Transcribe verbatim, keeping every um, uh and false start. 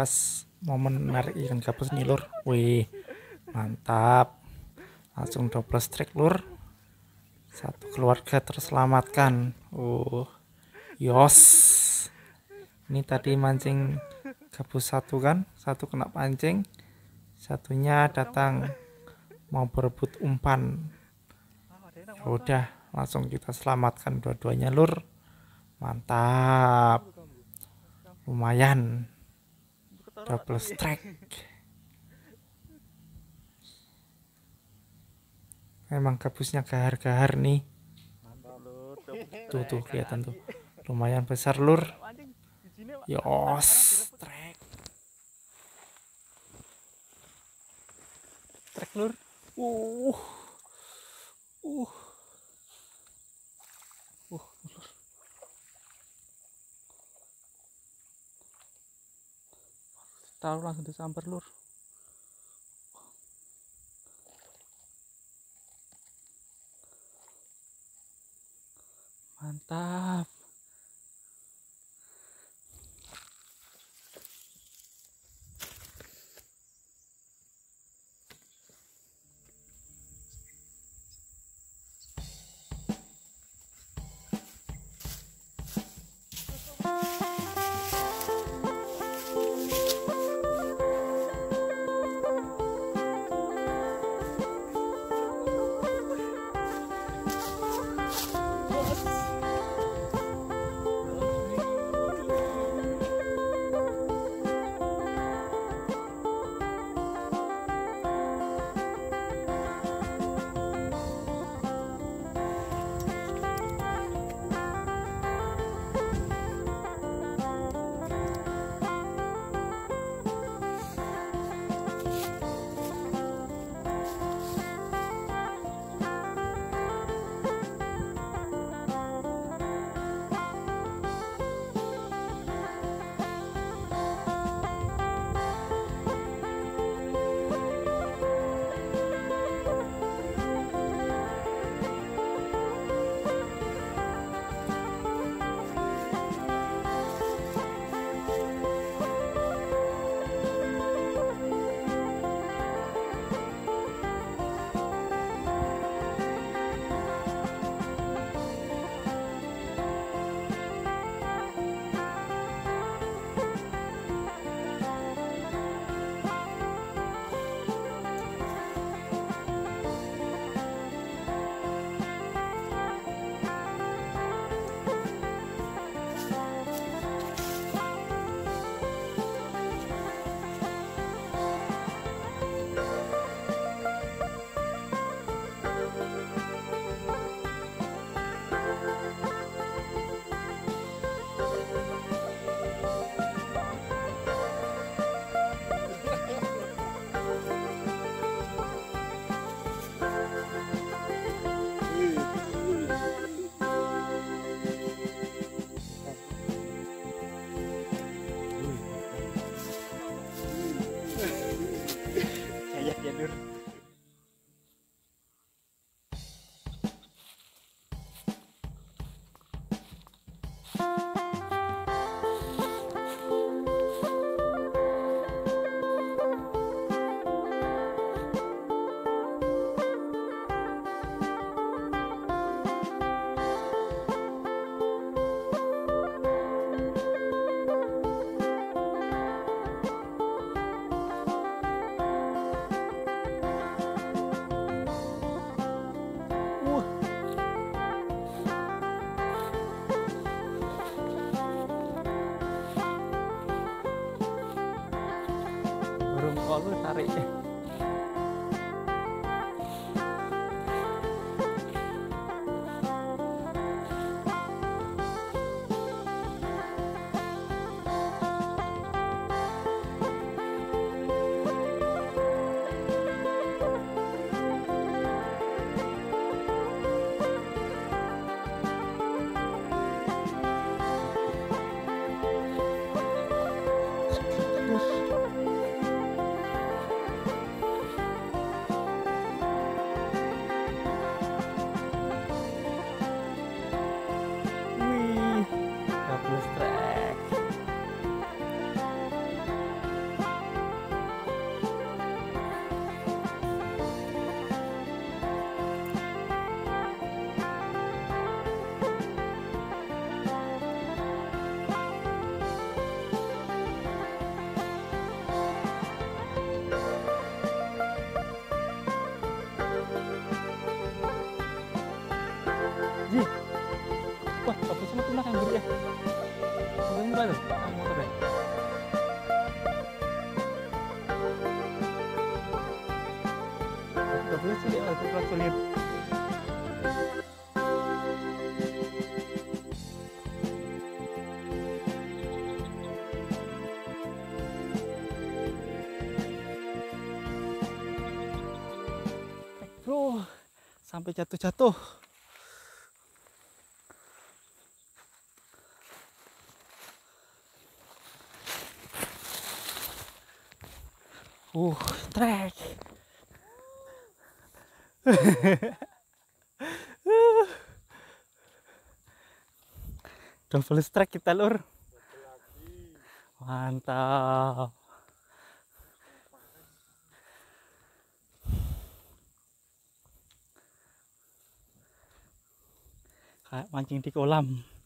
pas momen narik ikan gabus nih lur. Wih, mantap, langsung double strike lur, satu keluarga terselamatkan. Uh yos, ini tadi mancing gabus satu kan, satu kena pancing, satunya datang mau berebut umpan. Ya udah, langsung kita selamatkan dua-duanya lur. Mantap, lumayan, double strike. Memang gabusnya gahar-gahar nih. Tuh tuh kelihatan tuh, lumayan besar lur. Yos, strike, strike lur. Uh, uh, uh, lur. Tahu langsung disambar lur. Mantap. Burung kolu tarik. Ih, wah, bagus sama tuh makan gurih ya. Udah murah tuh, ah, motor ya. Gak boleh sih, dia harus pernah sulit. Bro, sampai jatuh-jatuh. Uh, trek. Double strike kita lur. Mantap. Kayak mancing di kolam.